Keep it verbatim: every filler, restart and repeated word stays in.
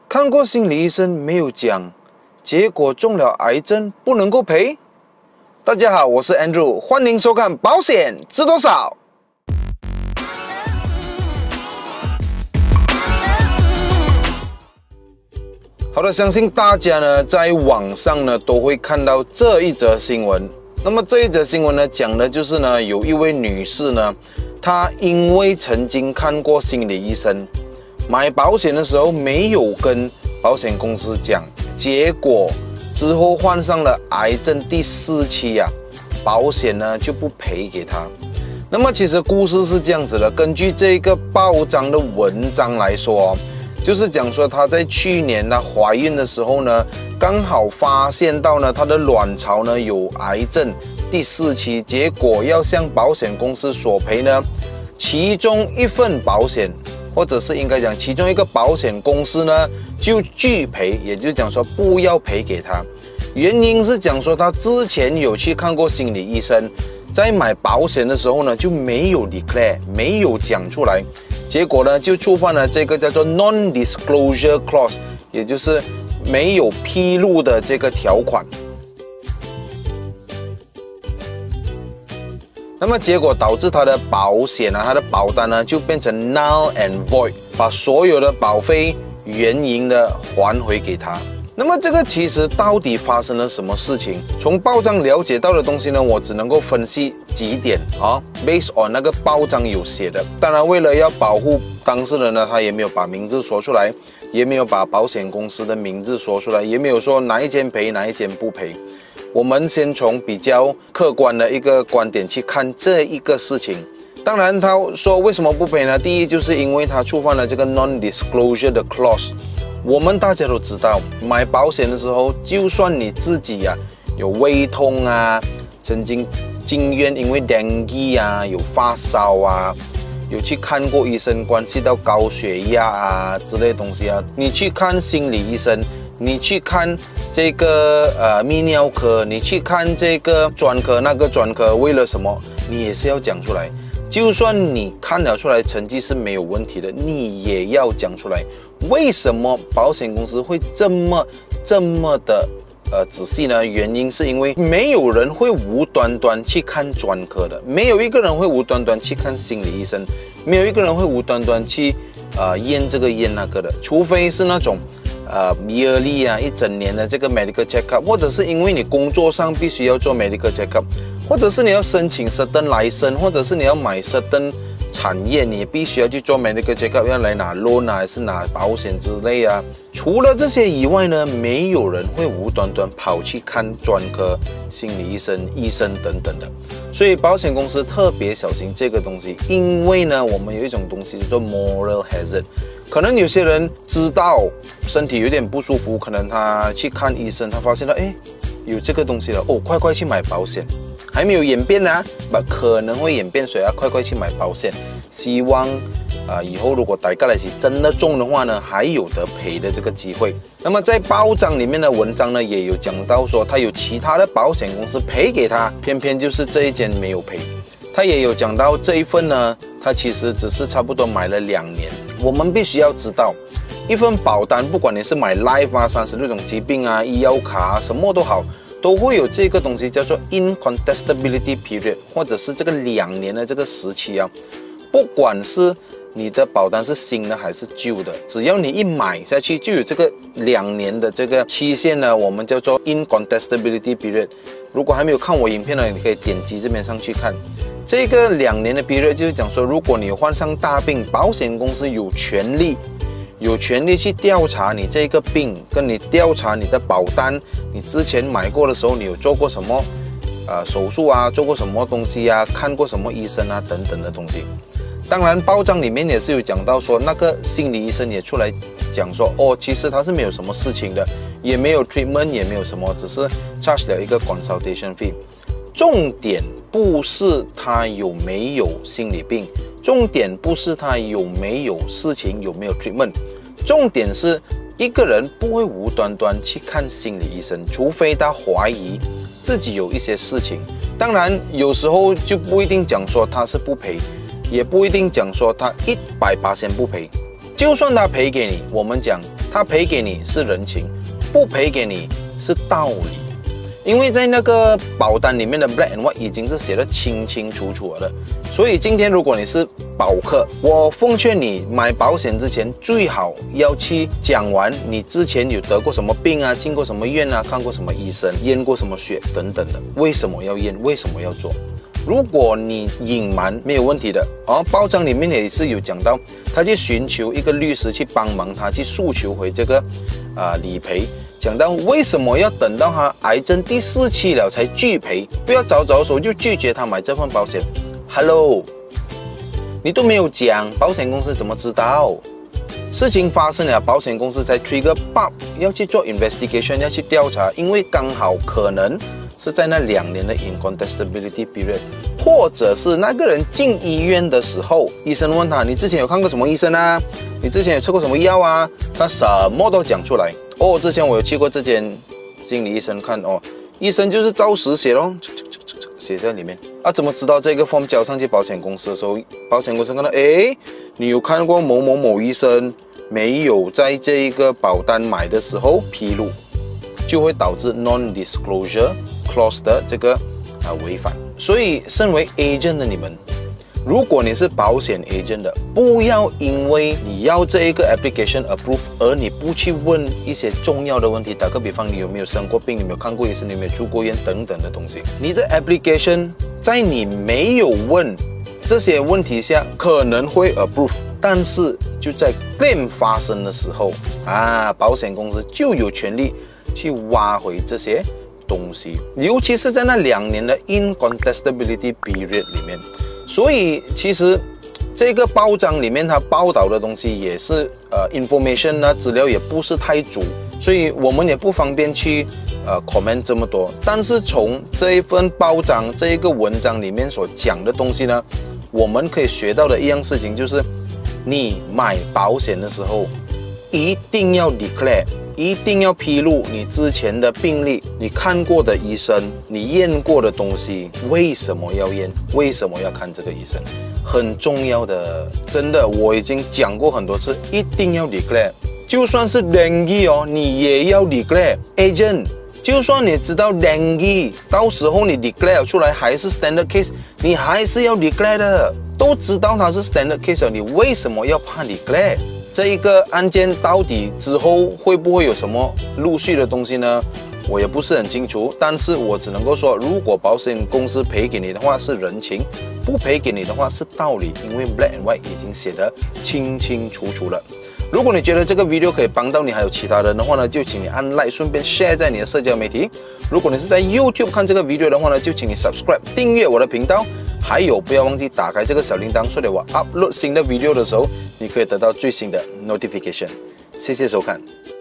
看过心理医生没有讲，结果中了癌症不能够赔。大家好，我是 Andrew， 欢迎收看保险知多少。好的，相信大家呢在网上呢都会看到这一则新闻。那么这一则新闻呢讲的就是呢有一位女士呢，她因为曾经看过心理医生，买保险的时候没有跟保险公司讲，结果之后患上了癌症第四期啊，保险呢就不赔给她。那么其实故事是这样子的，根据这个报章的文章来说，就是讲说她在去年呢怀孕的时候呢，刚好发现到呢她的卵巢呢有癌症第四期，结果要向保险公司索赔呢，其中一份保险，或者是应该讲其中一个保险公司呢就拒赔，也就是讲说不要赔给她。原因是讲说她之前有去看过心理医生，在买保险的时候呢就没有 declare， 没有讲出来，结果呢就触犯了这个叫做 non-disclosure clause， 也就是没有披露的这个条款。那么结果导致他的保险啊，他的保单呢就变成 null and void， 把所有的保费原银的还回给他。那么这个其实到底发生了什么事情？从报章了解到的东西呢，我只能够分析几点啊 ，based on 那个报章有写的。当然，为了要保护当事人呢，他也没有把名字说出来，也没有把保险公司的名字说出来，也没有说哪一间赔哪一间不赔。我们先从比较客观的一个观点去看这一个事情。当然，他说为什么不赔呢？第一，就是因为他触犯了这个 non-disclosure 的 clause。我们大家都知道，买保险的时候，就算你自己啊有胃痛啊，曾经经验因为 dengue 啊有发烧啊，有去看过医生，关系到高血压啊之类的东西啊，你去看心理医生，你去看这个呃泌尿科，你去看这个专科那个专科，为了什么？你也是要讲出来。就算你看了出来成绩是没有问题的，你也要讲出来。为什么保险公司会这么这么的呃仔细呢？原因是因为没有人会无端端去看专科的，没有一个人会无端端去看心理医生，没有一个人会无端端去呃验这个验那个的，除非是那种呃 yearly 啊一整年的这个 medical checkup， 或者是因为你工作上必须要做 medical checkup， 或者是你要申请 certain license， 或者是你要买 certain 产业，你也必须要去做 medical checkup， 要来拿 loan 啊，还是拿保险之类啊。除了这些以外呢，没有人会无端端跑去看专科、心理医生、医生等等的。所以保险公司特别小心这个东西，因为呢，我们有一种东西叫做 moral hazard。可能有些人知道身体有点不舒服，可能他去看医生，他发现了，哎，有这个东西了，哦，快快去买保险。还没有演变啊，不可能会演变，所以要快快去买保险。希望啊、呃，以后如果大家来是真的中的话呢，还有得赔的这个机会。那么在报章里面的文章呢，也有讲到说，他有其他的保险公司赔给他，偏偏就是这一间没有赔。他也有讲到这一份呢，他其实只是差不多买了两年。我们必须要知道，一份保单，不管你是买 life 啊、三十六种疾病啊、医药卡啊，什么都好，都会有这个东西叫做 incontestability period， 或者是这个两年的这个时期啊。不管是你的保单是新的还是旧的，只要你一买下去，就有这个两年的这个期限呢，我们叫做 incontestability period。如果还没有看我影片呢，你可以点击这边上去看。这个两年的 period 就是讲说，如果你患上大病，保险公司有权利。有权利去调查你这个病，跟你调查你的保单，你之前买过的时候，你有做过什么呃手术啊，做过什么东西啊，看过什么医生啊等等的东西。当然，报章里面也是有讲到说，那个心理医生也出来讲说，哦，其实他是没有什么事情的，也没有 treatment， 也没有什么，只是 charge 了一个 consultation fee。重点不是他有没有心理病，重点不是他有没有事情，有没有 treatment， 重点是一个人不会无端端去看心理医生，除非他怀疑自己有一些事情。当然，有时候就不一定讲说他是不赔，也不一定讲说他一百八千不赔。就算他赔给你，我们讲他赔给你是人情，不赔给你是道理。因为在那个保单里面的 black and white 已经是写得清清楚楚了的，所以今天如果你是保客，我奉劝你买保险之前最好要去讲完你之前有得过什么病啊，进过什么院啊，看过什么医生，验过什么血等等的，为什么要验，为什么要做。如果你隐瞒没有问题的哦，报章里面也是有讲到，他去寻求一个律师去帮忙他去诉求回这个啊、呃、理赔。讲到为什么要等到他癌症第四期了才拒赔，不要早早的时候就拒绝他买这份保险。Hello， 你都没有讲，保险公司怎么知道？事情发生了，保险公司才 trigger pop 要去做 investigation， 要去调查，因为刚好可能是在那两年的 incontestability period， 或者是那个人进医院的时候，医生问他：“你之前有看过什么医生啊？你之前有吃过什么药啊？”他什么都讲出来。哦，之前我有去过这间心理医生看哦，医生就是照实写咯，写在里面啊。怎么知道这个 form 交上去保险公司的时候，保险公司看到，诶，你有看过某某某医生没有在这一个保单买的时候披露，就会导致 non-disclosure clause 的这个啊违反。所以，身为 agent 的你们，如果你是保险 agent 的，不要因为你要这一个 application approve 而你不去问一些重要的问题。打个比方，你有没有生过病？你有没有看过医生？你有没有住过院？等等的东西。你的 application 在你没有问这些问题下可能会 approve， 但是就在 claim 发生的时候啊，保险公司就有权利去挖回这些东西，尤其是在那两年的 incontestability period 里面。所以其实这个报章里面它报道的东西也是呃 information 呢，资料也不是太足，所以我们也不方便去呃 comment 这么多。但是从这一份报章这一个文章里面所讲的东西呢，我们可以学到的一样事情就是，你买保险的时候一定要 declare， 一定要披露你之前的病历，你看过的医生，你验过的东西，为什么要验？为什么要看这个医生？很重要的，真的，我已经讲过很多次，一定要 declare。就算是 dengue 哦，你也要 declare。agent， 就算你知道 dengue， 到时候你 declare 出来还是 standard case， 你还是要 declare 的。都知道它是 standard case 了，你为什么要怕 declare？这一个案件到底之后会不会有什么陆续的东西呢？我也不是很清楚，但是我只能够说，如果保险公司赔给你的话是人情，不赔给你的话是道理，因为 black and white 已经写得清清楚楚了。如果你觉得这个 video 可以帮到你，还有其他人的话呢，就请你按 like， 顺便 share 在你的社交媒体。如果你是在 YouTube 看这个 video 的话呢，就请你 subscribe 订阅我的频道。还有，不要忘记打开这个小铃铛，所以我 upload 新的 video 的时候，你可以得到最新的 notification。谢谢收看。